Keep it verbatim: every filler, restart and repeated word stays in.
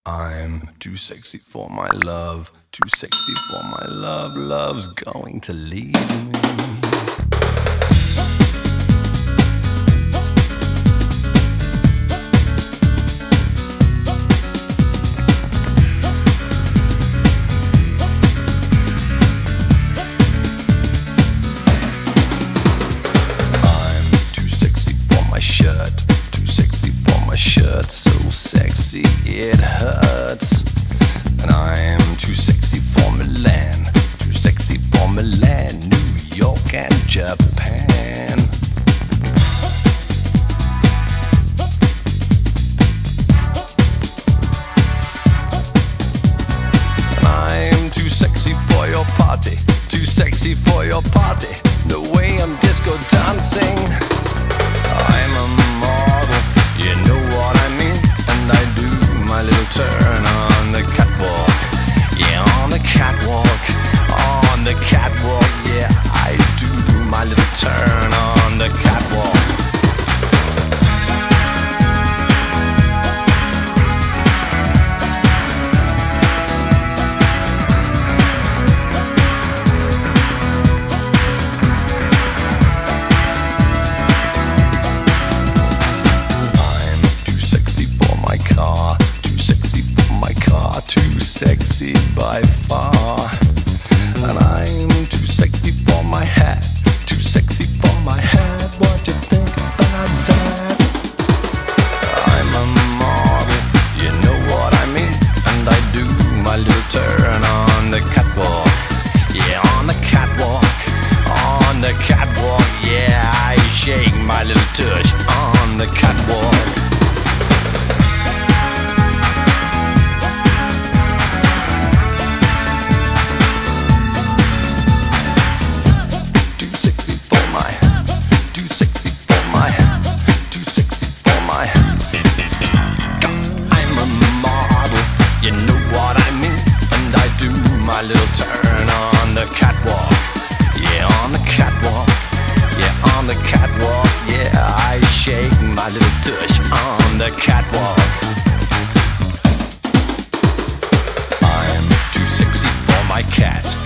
I'm too sexy for my love, too sexy for my love, love's going to leave me. So sexy it hurts, and I'm too sexy for Milan, too sexy for Milan, New York and Japan. And I'm too sexy for your party, too sexy for your party, the way I'm disco dancing. I'm a model, you know what I mean, and I do my little turn on the catwalk. Yeah, on the catwalk, on the catwalk. Yeah, I do my little turn on the catwalk. Sexy by far, and I'm too sexy for my hat, too sexy for my hat. What you think about that? I'm a model, you know what I mean, and I do my little turn on the catwalk. Yeah, on the catwalk, on the catwalk. Yeah, I shake my little tush on the catwalk. My little turn on the catwalk. Yeah, on the catwalk. Yeah, on the catwalk. Yeah, I shake my little tush on the catwalk. I'm too sexy for my cat.